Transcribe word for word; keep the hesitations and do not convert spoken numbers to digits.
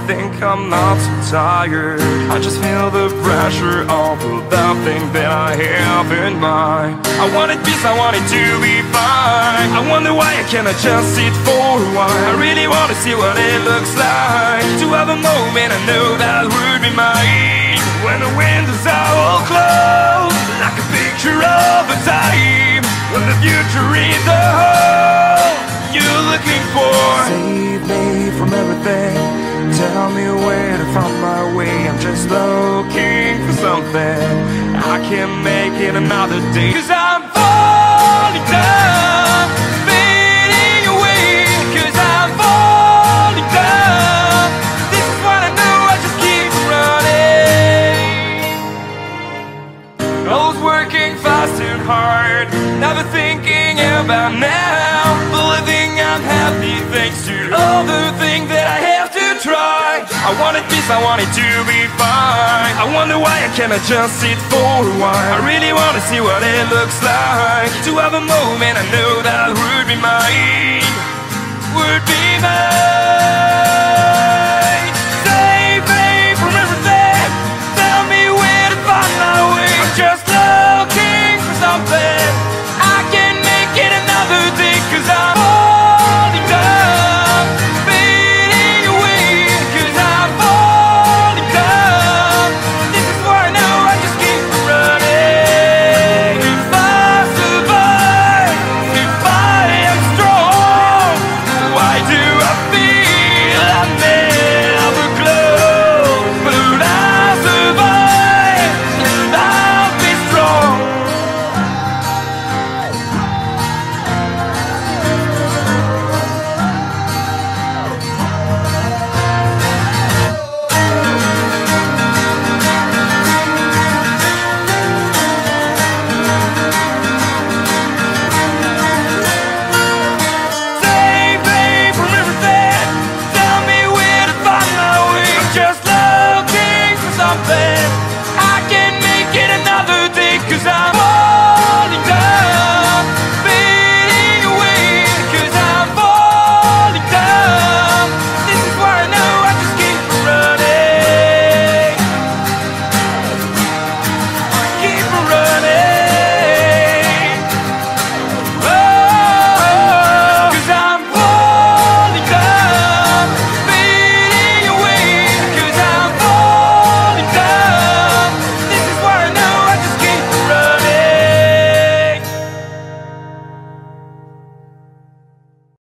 think I'm not so tired. I just feel the pressure of that thing that I have in mind. I wanted peace, I wanted to be fine. I wonder why I cannot just sit for a while. I really want to see what it looks like, to have a moment I know that would be mine. When the windows are all closed, like a picture of a time when the future is the hole you're looking for. Save me from everything, tell me where to find my way. I'm just looking for something I can make it another day. Cause I'm falling down, fading away. Cause I'm falling down, this is what I know, I just keep running. I was working fast and hard, never thinking about now, believing I'm happy thanks to all the things that I have to try. I wanted peace, I wanted to be fine. I wonder why I cannot just sit for a while. I really want to see what it looks like, to have a moment I know that would be mine, would be mine.